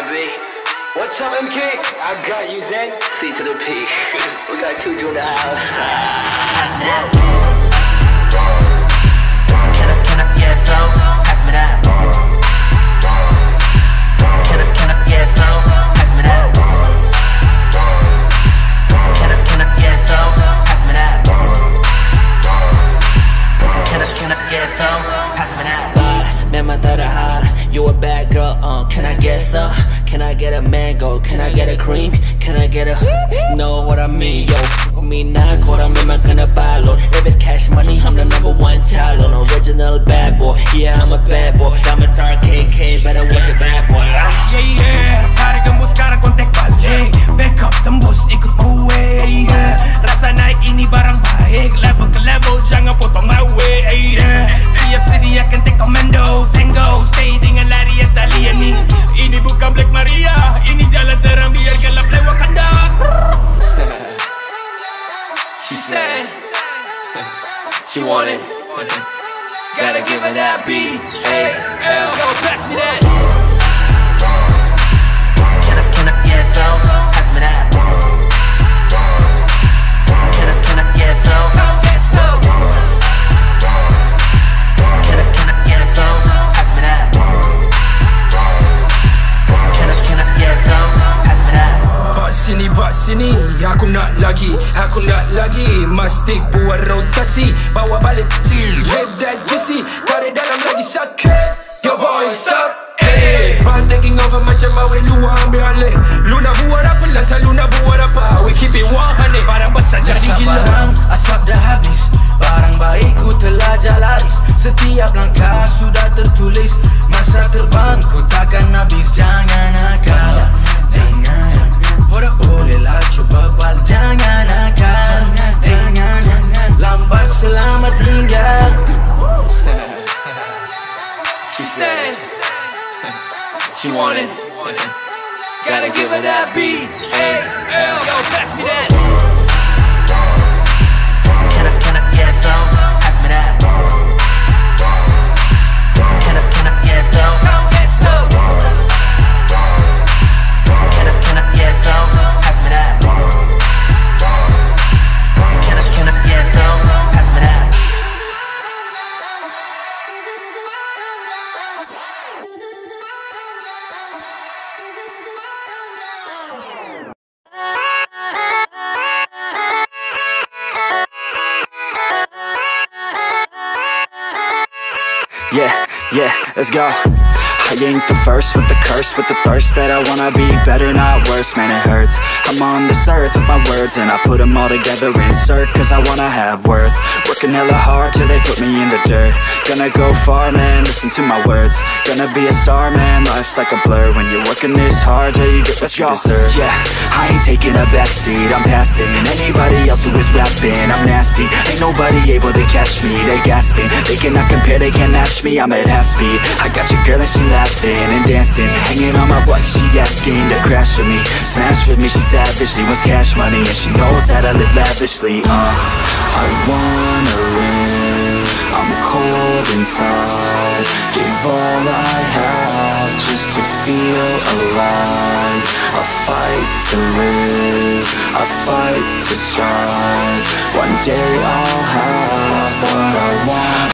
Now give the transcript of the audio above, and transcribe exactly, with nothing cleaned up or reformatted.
Plan B. What's up, M K? I got you, Zen. C to the P. We got two two in the house. Pass me that. Can I, can I get some? Pass me that. Can I, can I get some? Pass me that. Can I, can I get some? Pass me that. Can I, can I get some? Pass me that. Man, my daughter hot. You a bad girl, uh, can I get some? Can I get a mango? Can I get a cream? Can I get a, you know what I mean? Yo, me not what I'm in my gonna buy load. If it's cash money, I'm the number one child on original bad boy. Yeah, I'm a bad boy. I'm a star K K, better watch a bad boy. Ah. Yeah, yeah, pare gamos sekarang kontak balik. Backup tembus, ikut gue, yeah. Rasa naik ini barang baik. Level ke level, jangan potong away, yeah. Siap sedia akan take commando. Tango, stay dengan lari yang talian ni. Ini bukan Black Maria, ini jalan terang biar gelap lewat Wakanda. She said she wanted, gotta give her that B A L. Yo, pass me that. Can I, can I get some? Pass me that. Can I, can I get some? Get some. Can I, can I get some? Pass me that. Can I, can I get some? Pass me that. Bas sini, bas sini, aku nak lagi, aku nak lagi. Mastik buat rotasi, bawa balik si drip that juicy, tarik dalam lagi sakit. Your boy suck, hey. Ball taking over macam bawa lu ambil alih. Lu nak buat apa, lantar lu nak buat apa. We keep it one hundred, barang besar jadi gila. Barang asap dah habis, barang baikku telah jalaris. Setiap langkah sudah tertulis, masa terbangku takkan habis. Jangan nakal, jangan, boleh-bolehlah cuba bal. Jangan nakal, jangan, lambat selamat tinggal. She said she wanted, gotta give her that B A L. Yo, pass me that. Can I, can I get some? Pass me that. Can I, can I get some? Get some. Can I, can I get some? Pass me that. Can I, can I get some? Pass me that. Yeah, yeah, let's go. I ain't the first with the curse, with the thirst that I wanna be better, not worse, man it hurts. I'm on this earth with my words and I put them all together, insert, cause I wanna have worth. Working hella hard till they put me in the dirt. Gonna go far, man, listen to my words. Gonna be a star, man, life's like a blur. When you're working this hard till you get what you deserve. Yeah, I ain't taking a backseat, I'm passing anybody else who is rapping. I'm nasty, ain't nobody able to catch me. They gasping, they cannot compare, they can't match me. I'm at half speed, I got your girl and she laughing and dancing, hanging on my butt, she asking to crash with me, smash with me. She savage, she wants cash money and she knows that I live lavishly. Uh, I wanna live, I'm cold inside. Give all I have just to feel alive. I fight to live, I fight to strive. One day I'll have what I want.